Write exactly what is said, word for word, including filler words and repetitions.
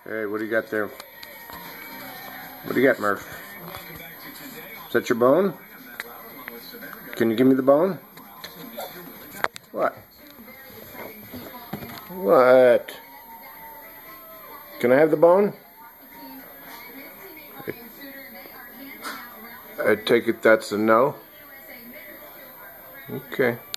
Hey, what do you got there? What do you got, Murph? Is that your bone? Can you give me the bone? What? What? Can I have the bone? I take it that's a no? Okay.